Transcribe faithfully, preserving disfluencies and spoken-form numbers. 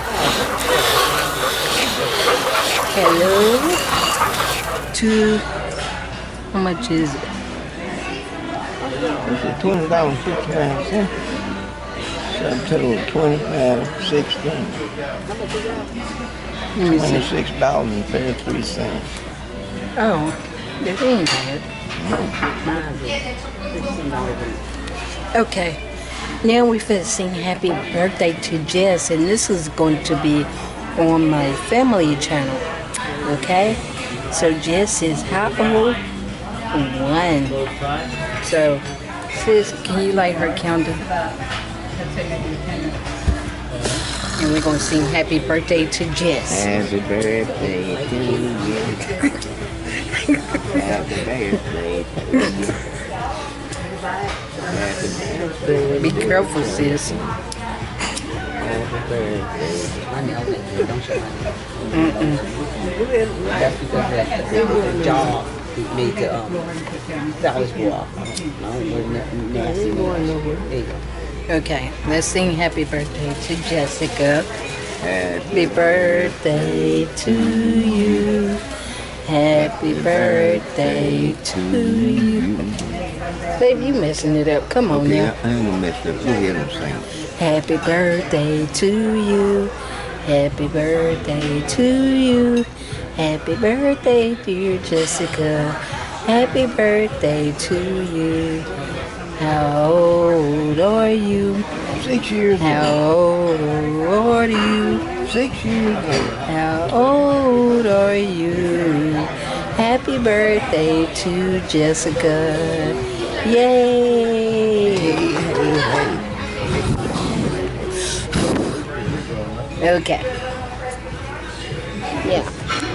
Hello. Two. How much is it? This is twenty dollars and fifty-nine cents. Subtotal twenty-five sixteen. Twenty-six dollars and thirty-three cents. Oh, that ain't bad. Okay, now we're finna sing happy birthday to Jess, and this is going to be on my family channel. Okay, so Jess is how old? One. So, sis, can you light her candle? And we're gonna sing happy birthday to Jess. Happy birthday to you. Happy birthday to you. Happy birthday. Be careful, sis. Happy birthday. Mm-mm. That's because that, the job made the um, flowers go off. No, nasty. There you go. Okay, let's sing happy birthday to Jessica. Happy birthday to you. Happy birthday to you. Babe, you messing it up. Come on Okay, now. I ain't gonna mess it up. Go ahead and sing. Happy birthday to you. Happy birthday to you. Happy birthday, dear Jessica. Happy birthday to you. How old are you? Six years How old. old are you? Six years old. How old are you? Happy birthday to Jessica. Yay! Okay. Yeah.